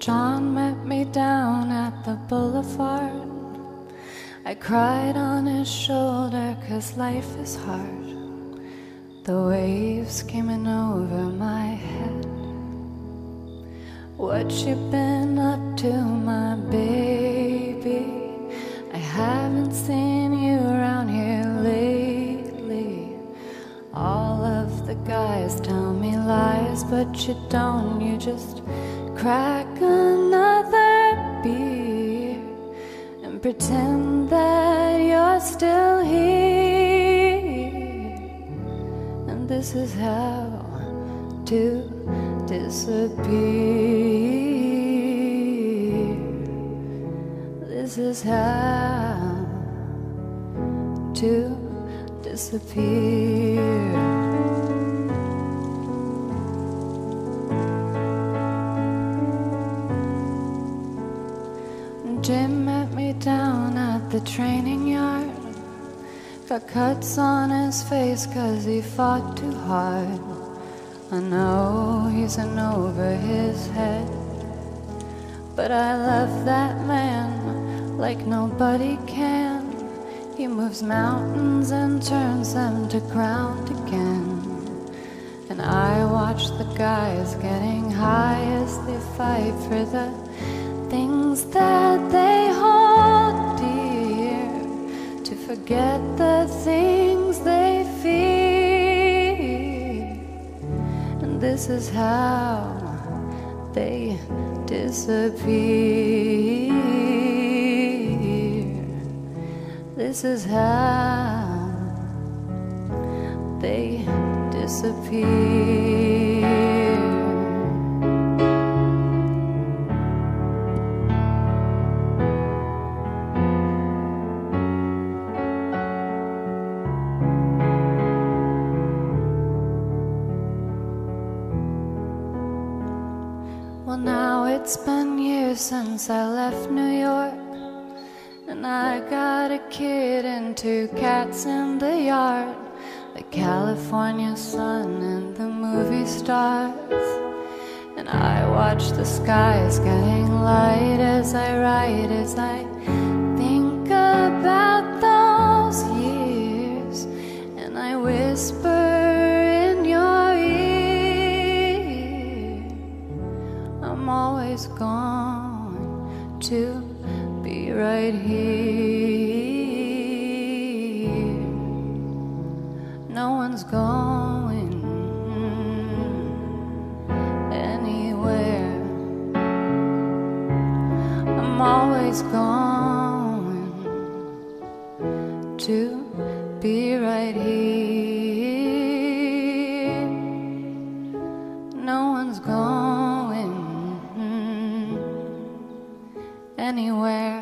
John met me down at the boulevard. I cried on his shoulder 'cause life is hard. The waves came in over my head. What you been up to, my baby? I haven't seen you around here lately. All of the guys tell me lies, but you don't. You just crack another beer and pretend that you're still here. And this is how to disappear. This is how to disappear. Jim met me down at the training yard. Got cuts on his face 'cause he fought too hard. I know he's in over his head, but I love that man like nobody can. He moves mountains and turns them to ground again. And I watch the guys getting high as they fight for the things that they hold dear, to forget the things they fear. And this is how they disappear. This is how they disappear. Well, now it's been years since I left New York, and I got a kid and 2 cats in the yard. The California sun and the movie stars, and I watch the skies getting light as I write, as I think about those years, and I whisper in your ear, I'm always going to be right here. No one's going anywhere. I'm always going to be right here. No one's going anywhere.